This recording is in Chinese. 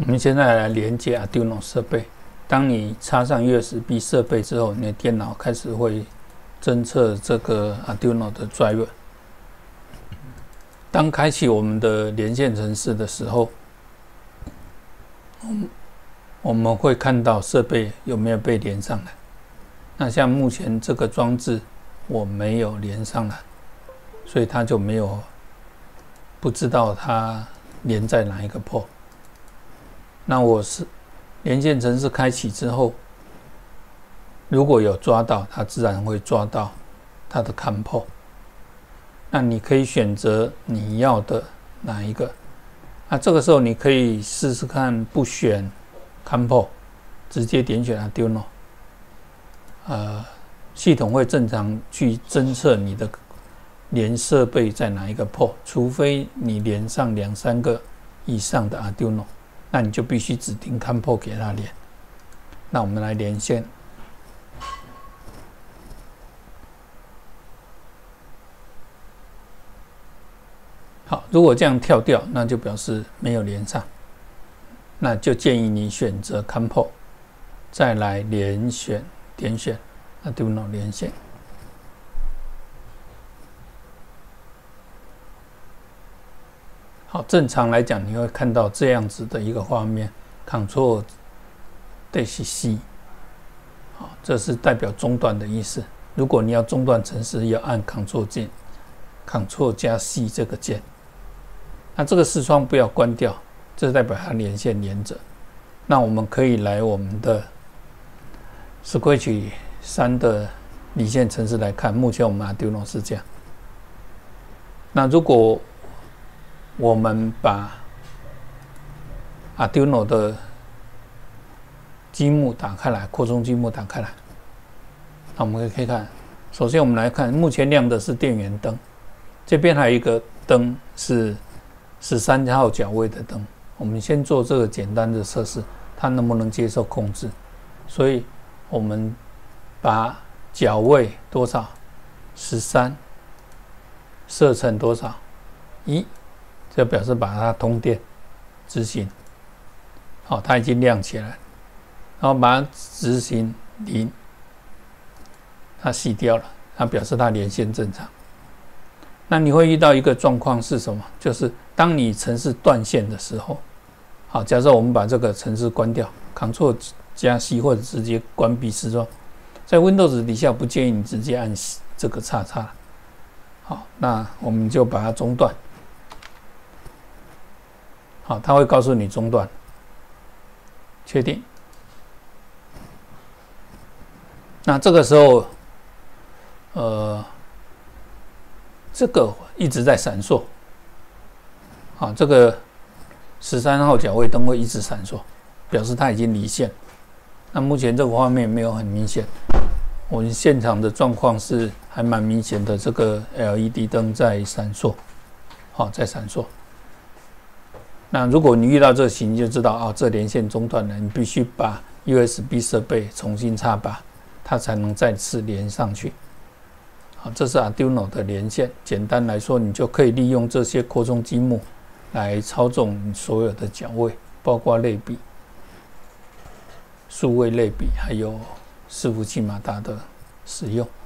我们现在来连接 Arduino 设备。当你插上 USB 设备之后，你的电脑开始会侦测这个 Arduino 的 driver。当开启我们的连线程式的时候，我们会看到设备有没有被连上来。那像目前这个装置我没有连上来，所以它就没有不知道它连在哪一个 port。那我是连线程式开启之后，如果有抓到，它自然会抓到它的 COM port。那你可以选择你要的哪一个。那这个时候你可以试试看不选 COM port， 直接点选 Arduino。系统会正常去侦测你的连设备在哪一个 port， 除非你连上2、3个以上的 Arduino。那你就必须指定 COM port 给它连。那我们来连线。好，如果这样跳掉，那就表示没有连上。那就建议你选择 COM port， 再来点选 Arduino 连线。好，正常来讲，你会看到这样子的一个画面 ，Ctrl+C， 好，这是代表中断的意思。如果你要中断程式，要按 Ctrl 键 ，Ctrl+C 这个键。那这个视窗不要关掉，这代表它连线连着。那我们可以来我们的 Scratch 3的离线程式来看，目前我们 Arduino 是这样。那如果我们把 Arduino 的积木打开来，扩充积木打开来，那我们可以看，首先我们来看，目前亮的是电源灯，这边还有一个灯是13号角位的灯。我们先做这个简单的测试，它能不能接受控制？所以我们把角位多少13设成多少1。这表示把它通电执行，好，它已经亮起来，然后把它执行0，它熄掉了，它表示它连线正常。那你会遇到一个状况是什么？就是当你程式断线的时候，好，假设我们把这个程式关掉 ，Ctrl+C 或者直接关闭视窗，在 Windows 底下不建议你直接按这个叉叉，好，那我们就把它中断。好，它会告诉你中断，确定。那这个时候，这个一直在闪烁，好，这个13号角位灯会一直闪烁，表示它已经离线。那目前这个画面没有很明显，我们现场的状况是还蛮明显的，这个 LED 灯在闪烁，好，在闪烁。那如果你遇到这个情形，就知道这连线中断了，你必须把 USB 设备重新插拔，它才能再次连上去。好，这是 Arduino 的连线。简单来说，你就可以利用这些扩充积木来操纵你所有的角位，包括类比、数位类比，还有伺服器马达的使用。